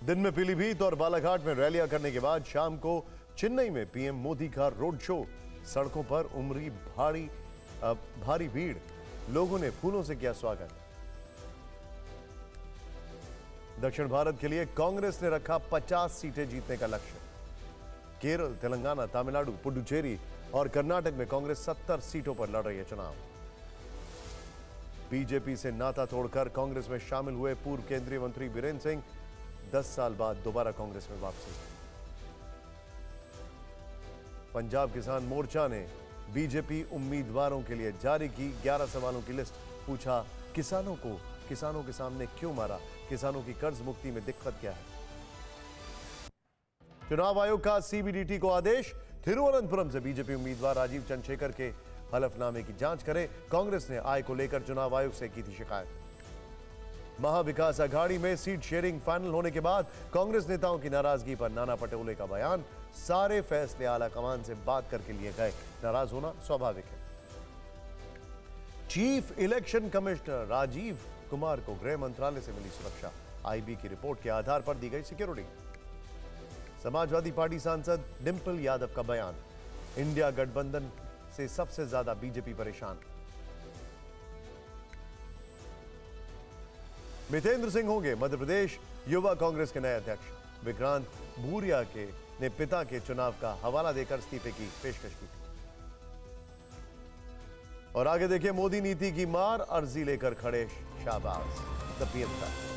दिन में पीलीभीत और बालाघाट में रैलियां करने के बाद शाम को चेन्नई में पीएम मोदी का रोड शो। सड़कों पर उमड़ी भारी भीड़, लोगों ने फूलों से किया स्वागत। दक्षिण भारत के लिए कांग्रेस ने रखा 50 सीटें जीतने का लक्ष्य। केरल, तेलंगाना, तमिलनाडु, पुडुचेरी और कर्नाटक में कांग्रेस 70 सीटों पर लड़ रही है चुनाव। बीजेपी से नाता तोड़कर कांग्रेस में शामिल हुए पूर्व केंद्रीय मंत्री बीरेंद्र सिंह 10 साल बाद दोबारा कांग्रेस में वापसी। पंजाब किसान मोर्चा ने बीजेपी उम्मीदवारों के लिए जारी की 11 सवालों की लिस्ट। पूछा, किसानों के सामने क्यों मारा? किसानों की कर्ज मुक्ति में दिक्कत क्या है? चुनाव आयोग का सीबीडीटी को आदेश। तिरुवनंतपुरम से बीजेपी उम्मीदवार राजीव चंद्रशेखर के हलफनामे की जांच करे। कांग्रेस ने आय को लेकर चुनाव आयोग से की थी शिकायत। महाविकास अघाड़ी में सीट शेयरिंग फाइनल होने के बाद कांग्रेस नेताओं की नाराजगी पर नाना पटोले का बयान। सारे फैसले आला कमान से बात करके लिए गए, नाराज होना स्वाभाविक है। Chief election commissioner Rajiv Kumar को गृह मंत्रालय से मिली सुरक्षा। आईबी की रिपोर्ट के आधार पर दी गई सिक्योरिटी। समाजवादी पार्टी सांसद डिंपल यादव का बयान, इंडिया गठबंधन से सबसे ज्यादा बीजेपी परेशान। मितेंद्र सिंह होंगे मध्य प्रदेश युवा कांग्रेस के नए अध्यक्ष। विक्रांत भूरिया ने पिता के चुनाव का हवाला देकर इस्तीफे की पेशकश की थी। और आगे देखिए, मोदी नीति की मार, अर्जी लेकर खड़े शाहबाज। द पीएम का